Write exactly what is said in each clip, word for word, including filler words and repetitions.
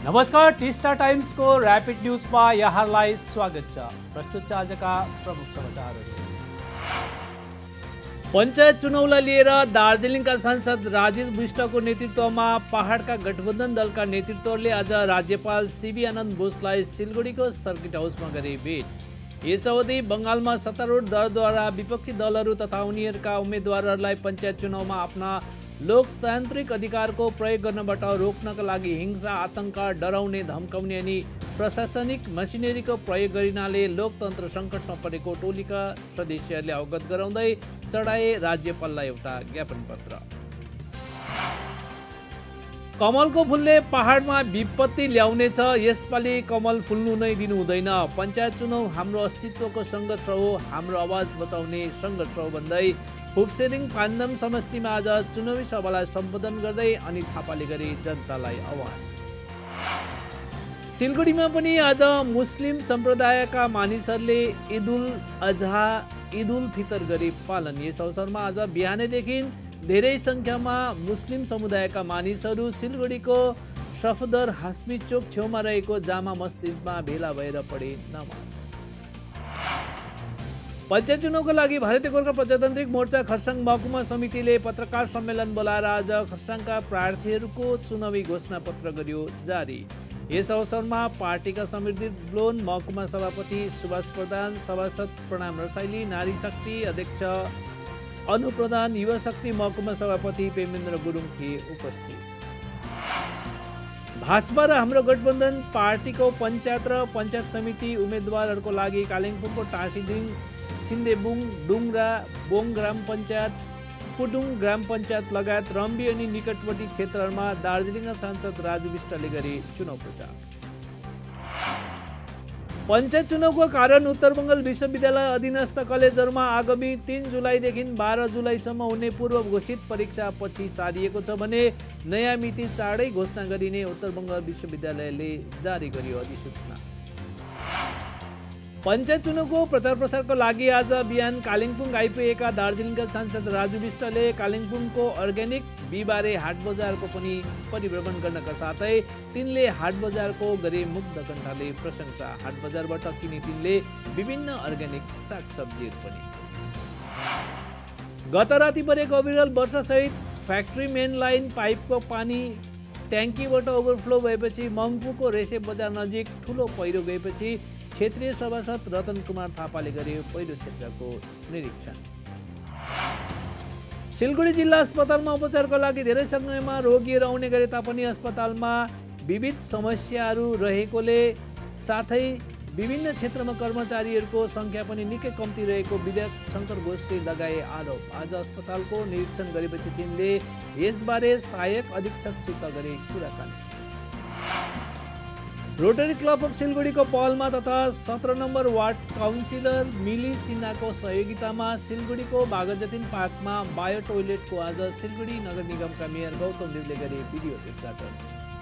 नमस्कार, टिस्टा टाइम्स को rapid news में यहाँलाई स्वागत छ। प्रस्तुत छ आजका प्रमुख समाचारहरू। पंचायत चुनावलाई लिएर दार्जिलिङका सांसद राजेश विष्टको नेतृत्वमा पहाडका गठबन्धन दलका नेतृत्वले आज राज्यपाल सीबी आनन्द बोसलाई सिलगढीको सर्किट हाउसमा गरे भेट। यस अवधि बंगालमा सत्तारूढ दलद्वारा विपक्षी दलहरू तथा उनीहरूका उम्मेद्वारहरूलाई पंचायत चुनावमा आफ्ना लोकतान्त्रिक अधिकारको प्रयोग गर्नबाट रोक्नका लागि हिंसा, आतंक, डराउने, धम्काउने अनि प्रशासनिक मसिनरीको प्रयोग गरिनाले लोकतन्त्र सङ्कटमा परेको टोलीका सदस्यहरूले अवगत गराउँदै चढाए राज्यपाललाई एउटा ज्ञापन पत्र। कमलको फुलले पहाडमा विपत्ति ल्याउनेछ, यसपालि कमल फुल्नु नै दिनु हुँदैन। पञ्चायत चुनाव हाम्रो अस्तित्वको सङ्घर्ष हो, हाम्रो आवाज बचाउने सङ्घर्ष हो भन्दै फुपसेरिङ पान्दम समष्टिमा आज चुनावी सभालाई सम्बोधन गर्दै अनित थापाले गरे जनतालाई आह्वान। सिलगढीमा पनि आज मुस्लिम सम्प्रदायका मानिसहरूले ईद उल अजहा, ईद उल फितर गरे पालन। यस अवसरमा आज बिहानैदेखि धेरै सङ्ख्यामा मुस्लिम समुदायका मानिसहरू सिलगढीको सफदर हास्मी चोक छेउमा रहेको जामा मस्जिदमा भेला भएर पढे नमाज। पञ्चायत चुनावको लागि भारतीय गोर्खा प्रजातान्त्रिक मोर्चा खरसाङ महकुमा समितिले पत्रकार सम्मेलन बोलाएर आज खरसाङका प्रार्थीहरूको चुनावी घोषणा पत्र गर्यो जारी। यस अवसरमा पार्टीका समृद्धि लोन महकुमा सभापति सुभाष प्रधान, सभासद प्रणाम रसाइली, नारी शक्ति अध्यक्ष अनु प्रधान, युवा शक्ति महकुमा सभापति पेमेन्द्र गुरुङ थिए उपस्थित। भाजपा र हाम्रो गठबन्धन पार्टीको पञ्चायत र पञ्चायत समिति उम्मेद्वारहरूको लागि कालिम्पोङको टाँसीदिङ, सिन्देबुङ, डुङ्ग्रा, बोङ ग्राम पञ्चायत, पुडुङ ग्राम पञ्चायत लगायत रम्बी अनि निकटवर्ती क्षेत्रहरूमा दार्जिलिङका सांसद राजु विष्टले गरे चुनाव प्रचार। पञ्चायत चुनावको कारण उत्तर बङ्गाल विश्वविद्यालय अधीनस्थ कलेजहरूमा आगामी तीन जुलाईदेखि बाह्र जुलाईसम्म हुने पूर्व घोषित परीक्षा पछि सारिएको छ भने नयाँ मिति चाँडै घोषणा गरिने उत्तर बङ्गाल विश्वविद्यालयले जारी गर्यो अधिसूचना। पञ्चायत चुनावको प्रचार प्रसारको लागि आज बिहान कालिम्पोङ आइपुगेका दार्जिलिङका सांसद राजु विष्टले कालिम्पोङको अर्ग्यानिक बिहिबारे हाट बजारको पनि परिभ्रमण गर्नका साथै तिनले हाट बजारको गरे मुग्ध कण्ठले प्रशंसा। हाट बजारबाट किने तिनले विभिन्न अर्ग्यानिक सागसब्जीहरू पनि। गत राति परेको अविरल वर्षासहित फ्याक्ट्री मेन लाइन पाइपको पानी ट्याङ्कीबाट ओभरफ्लो भएपछि मङ्पुको रेसे बजार नजिक ठुलो पहिरो गएपछि क्षेत्रीय सभासद रतन कुमार थापाले गरे पहिलो क्षेत्रको निरीक्षण। सिलगढी जिल्ला अस्पतालमा उपचारको लागि धेरै सङ्ख्यामा रोगीहरू आउने गरे तापनि अस्पतालमा विविध समस्याहरू रहेकोले साथै विभिन्न क्षेत्रमा कर्मचारीहरूको सङ्ख्या पनि निकै कम्ती रहेको विधायक शङ्कर घोषले लगाए आरोप। आज अस्पतालको निरीक्षण गरेपछि तिनले यसबारे सहायक अधीक्षकसित गरे कुराकानी। रोटरी क्लब अफ सिलगढीको पहलमा तथा सत्र नम्बर वार्ड काउन्सिलर मिली सिन्हाको सहयोगितामा सिलगढीको बागजतिन पार्कमा बायो टोयलेटको आज सिलगढी नगर निगमका मेयर गौतम देवले गरे भिडियो उद्घाटन।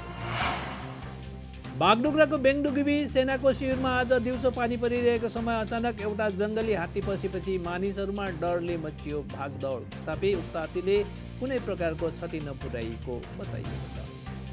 बागडुग्राको बेङडुगिबी सेनाको शिविरमा आज दिउँसो पानी परिरहेको समय अचानक एउटा जङ्गली हात्ती पसेपछि मानिसहरूमा डरले मचियो भागदौड। तथापि उक्त हात्तीले कुनै प्रकारको क्षति नपुर्याएको बताइएको छ।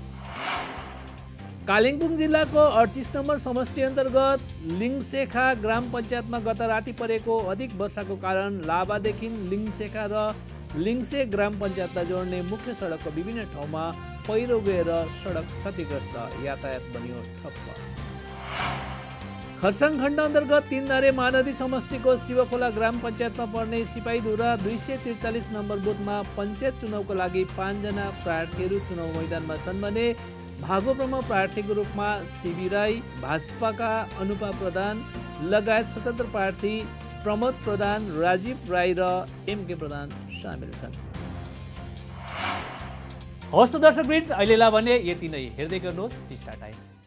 कालिम्पोङ जिल्लाको अडतिस नम्बर समष्टि अन्तर्गत लिङसेखा ग्राम पञ्चायतमा गत राति परेको अधिक वर्षाको कारण लाभादेखि लिङसेखा र लिङसे ग्राम पञ्चायतलाई जोड्ने मुख्य सडकको विभिन्न ठाउँमा पहिरो गएर सडक क्षतिग्रस्त, यातायात बन्यो ठप्प। खरसाङ खण्ड अन्तर्गत तीनधारे महानदी समष्टिको शिवखोला ग्राम पञ्चायतमा पर्ने सिपाहीधुरा दुई सय त्रिचालिस नम्बर बुथमा पञ्चायत चुनावको लागि पाँचजना प्रार्थीहरू चुनाव मैदानमा छन् भने भागोपमा प्रार्थीको रूपमा सिबी राई, भाजपाका अनुपा प्रधान लगायत स्वतन्त्र प्रार्थी प्रमोद प्रधान, राजीव राई र एमके प्रधान सामेल छन्। हवस् त दर्शकवृन्द, अहिलेलाई भने यति नै। हेर्दै गर्नुहोस् टिस्टा टाइम्स।